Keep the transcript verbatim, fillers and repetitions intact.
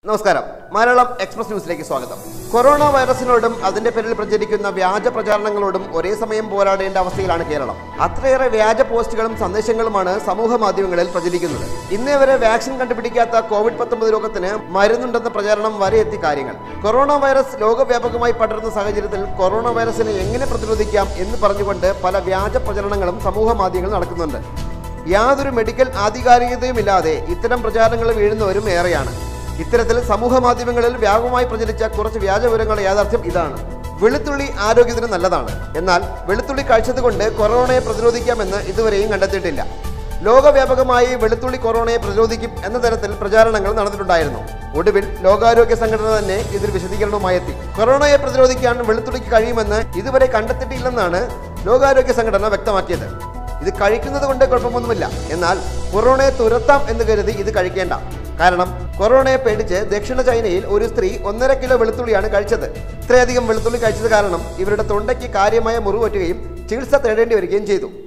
നമസ്കാരം. മലയാളം എക്സ്പ്രസ് ന്യൂസിലേക്ക് സ്വാഗതം. കൊറോണ വൈറസിനോടും അതിന്റെ പേരിൽ പ്രചരിക്കുന്ന വ്യാജ പ്രചാരണങ്ങളോടും ഒരേ സമയം പോരാടേണ്ട അവസ്ഥയിലാണ് കേരളം. അത്രയേറെ വ്യാജ പോസ്റ്റുകളും സന്ദേശങ്ങളുമാണ് സമൂഹ മാധ്യമങ്ങളിൽ പ്രചരിക്കുന്നത്. ഇന്നേ വരെ വാക്സിൻ കണ്ടുപിടിക്കാത്ത കോവിഡ് പത്തൊമ്പത് രോഗത്തിന് മരുന്നുണ്ടെന്ന പ്രചാരണം വരെ എത്തി കാര്യങ്ങൾ. കൊറോണ വൈറസ് ലോകവ്യാപകമായി പടരുന്ന സാഹചര്യത്തിൽ കൊറോണ വൈറസിനെ എങ്ങനെ പ്രതിരോധിക്കാം എന്ന് പറഞ്ഞുകൊണ്ട് പല വ്യാജ പ്രചരണങ്ങളും സമൂഹ മാധ്യമങ്ങളിൽ നടക്കുന്നുണ്ട്. യാതൊരു മെഡിക്കൽ ആധികാരികതയുമില്ലാതെ ഇത്തരം പ്രചാരണങ്ങൾ വീഴുന്നവരും ഏറെയാണ്. ഇത്തരത്തിൽ സമൂഹ മാധ്യമങ്ങളിൽ വ്യാപകമായി പ്രചരിച്ച കുറച്ച് വ്യാജ വിവരങ്ങളുടെ യാഥാർത്ഥ്യം ഇതാണ്. വെളുത്തുള്ളി ആരോഗ്യത്തിന് നല്ലതാണ്, എന്നാൽ വെളുത്തുള്ളി കഴിച്ചതുകൊണ്ട് കൊറോണയെ പ്രതിരോധിക്കാമെന്ന് ഇതുവരെയും കണ്ടെത്തിയിട്ടില്ല. ലോകവ്യാപകമായി വെളുത്തുള്ളി കൊറോണയെ പ്രതിരോധിക്കും എന്ന തരത്തിൽ പ്രചാരണങ്ങൾ നടന്നിട്ടുണ്ടായിരുന്നു. ഒടുവിൽ ലോകാരോഗ്യ സംഘടന തന്നെ ഇതിൽ വിശദീകരണവുമായി എത്തി. കൊറോണയെ പ്രതിരോധിക്കാൻ വെളുത്തുള്ളിക്ക് കഴിയുമെന്ന് ഇതുവരെ കണ്ടെത്തിയിട്ടില്ലെന്നാണ് ലോകാരോഗ്യ സംഘടന വ്യക്തമാക്കിയത്. ഇത് കഴിക്കുന്നത് കൊണ്ട് കുഴപ്പമൊന്നുമില്ല, എന്നാൽ കൊറോണയെ തുരത്താം എന്ന് കരുതി ഇത് കഴിക്കേണ്ട. കാരണം കൊറോണയെ പേടിച്ച് ദക്ഷിണ ചൈനയിൽ ഒരു സ്ത്രീ ഒന്നര കിലോ വെളുത്തുള്ളിയാണ് കഴിച്ചത്. ഇത്രയധികം വെളുത്തുള്ളി കഴിച്ചത് കാരണം ഇവരുടെ തൊണ്ടയ്ക്ക് കാര്യമായ മുറിവ് പറ്റുകയും ചികിത്സ തേടേണ്ടി വരികയും ചെയ്തു.